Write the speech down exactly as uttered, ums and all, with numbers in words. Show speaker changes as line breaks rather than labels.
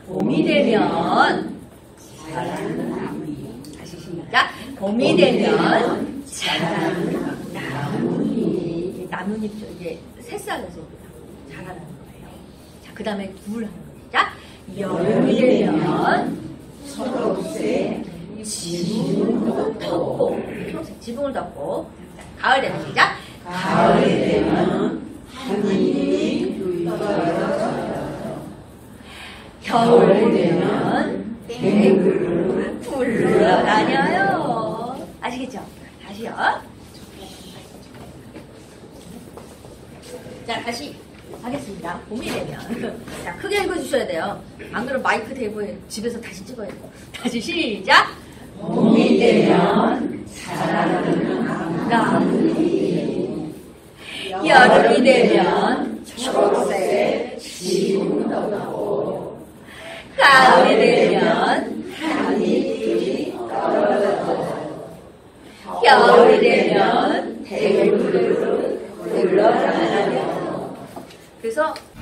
봄이 되면 자라는 나무잎. 다시 시작. 봄이 되면 자라는 나무잎. 나뭇잎 이제 새싹에서 자라는 거예요. 자, 그 다음에 둘 하는 거예요. 자, 여름이 되면 초록색 지붕을 덮고, 초록색 지붕을 덮고. 자, 가을 되면 시작. 가을이 되면 하늘이 떨어져요. 겨울이 되면 뱅글로 굴러다녀요. 아시겠죠? 다시요. 자, 다시 하겠습니다. 봄이 되면. 자, 크게 읽어주셔야 돼요. 안 그러면 마이크 대고에 집에서 다시 찍어야 돼요. 다시 시작. 봄이 되면 자라는 나무잎. 여름이 되면 초록색 지붕 덮고. 가을이 되면 하늘이 떨어져요. 겨울이 되면 대구를 굴러다녀요. 그래서